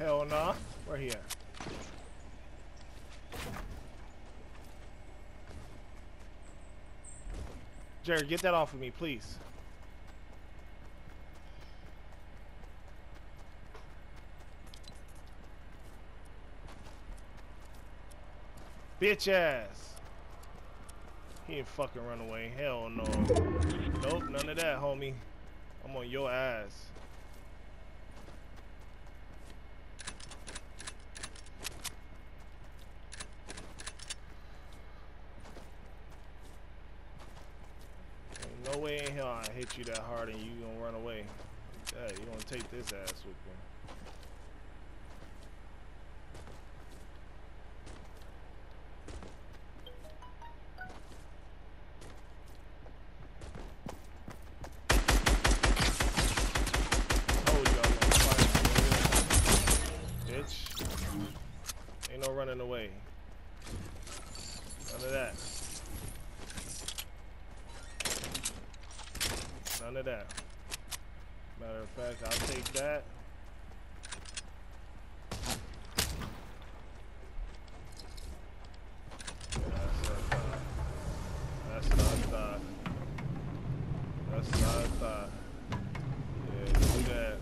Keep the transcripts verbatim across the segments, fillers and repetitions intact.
Hell nah. Where he at? Jared, get that off of me, please. Bitch ass. He ain't fucking run away. Hell no. Nope, none of that, homie. I'm on your ass. Ain't no way in hell I hit you that hard and you gonna run away. Hey, you gonna take this ass with me. Ain't no running away. None of that. None of that. Matter of fact, I'll take that. Yeah, that's what I thought. That's what I thought. That's what I thought. Yeah, do that.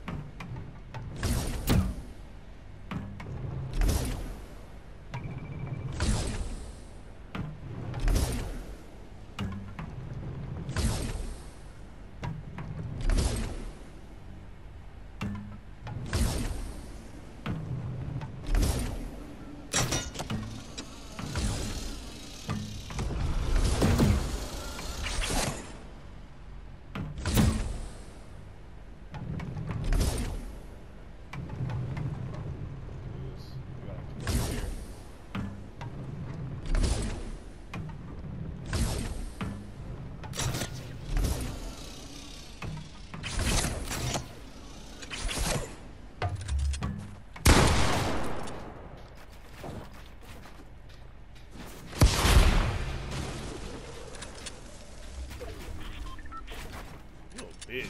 Bitch.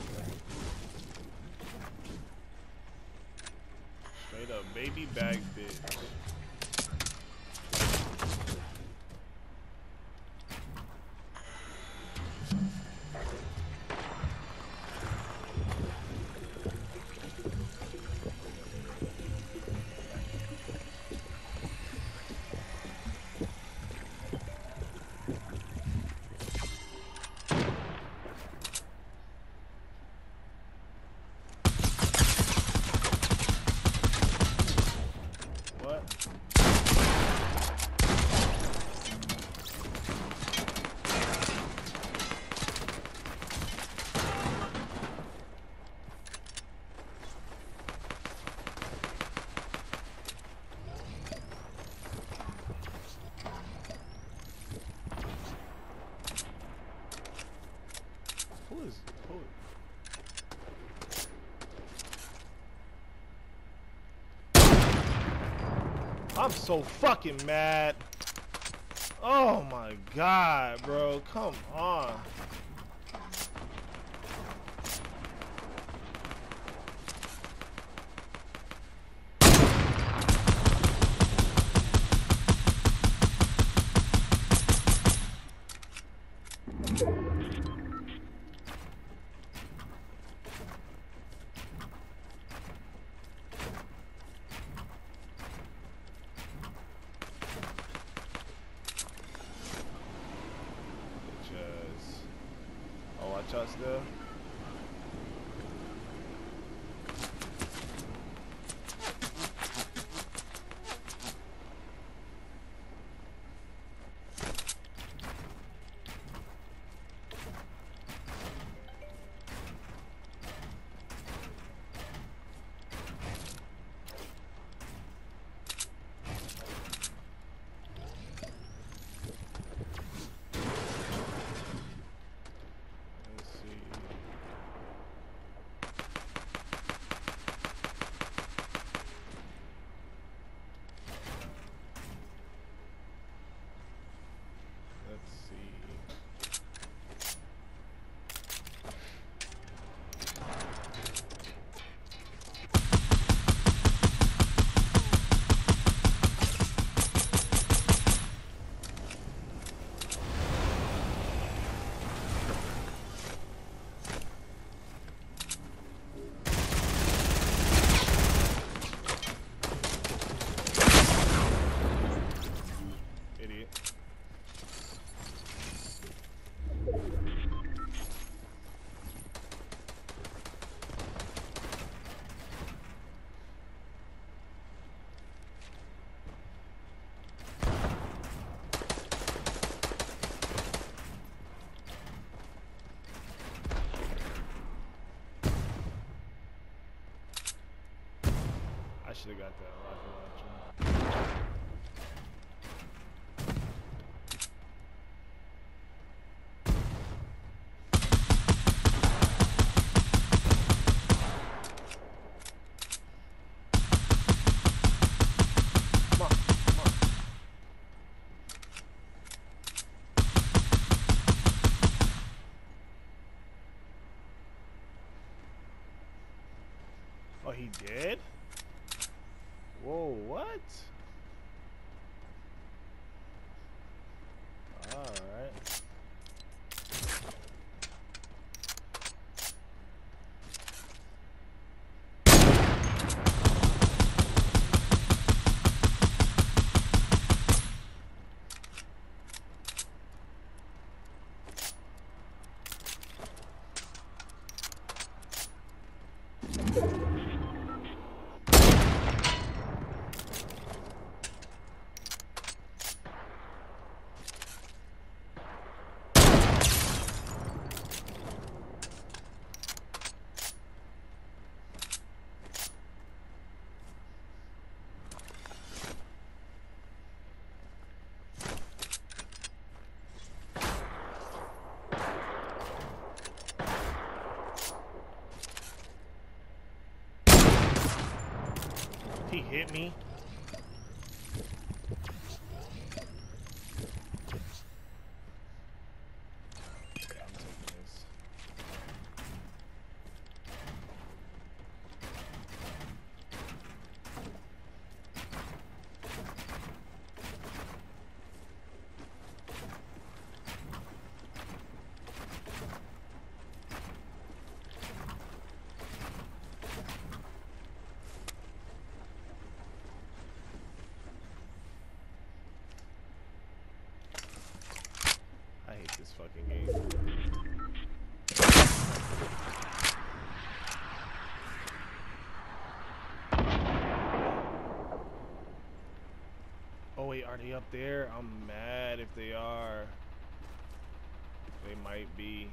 Straight up baby bag bitch. Who is who? I'm so fucking mad. Oh my god, bro. Come on. Watch us there. should have got that rocket launcher. Oh, he did? Whoa, what? Alright. He hit me. Yeah, I'm taking this. I hate this fucking game. Oh wait, are they up there? I'm mad if they are. They might be.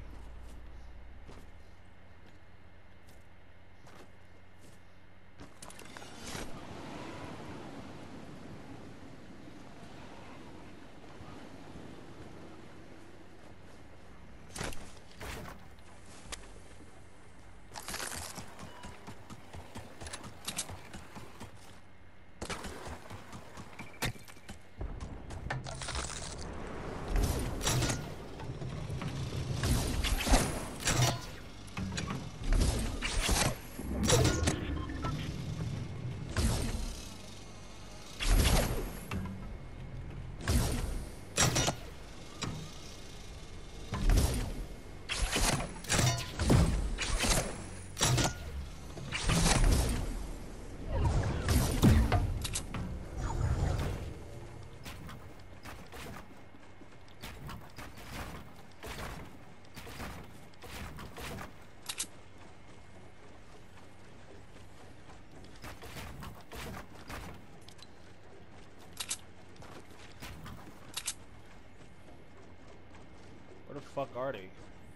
Where the fuck are they?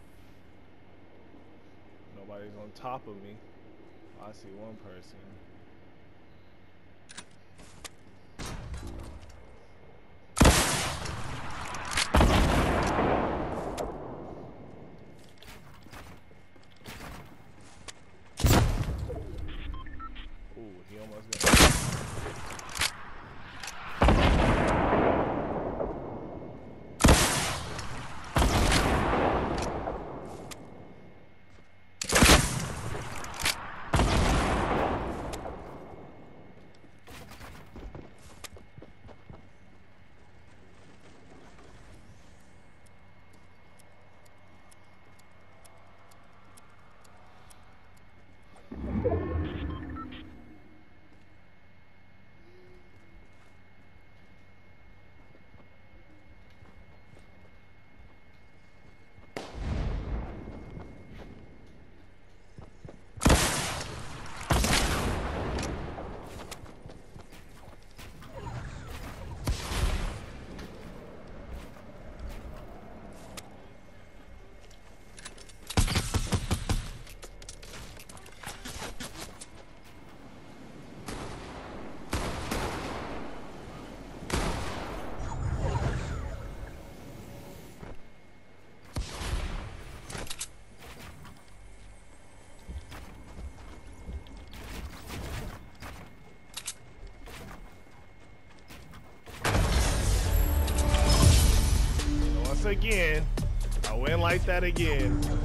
Nobody's on top of me. Oh, I see one person. Ooh, he almost got. again. I win like that again.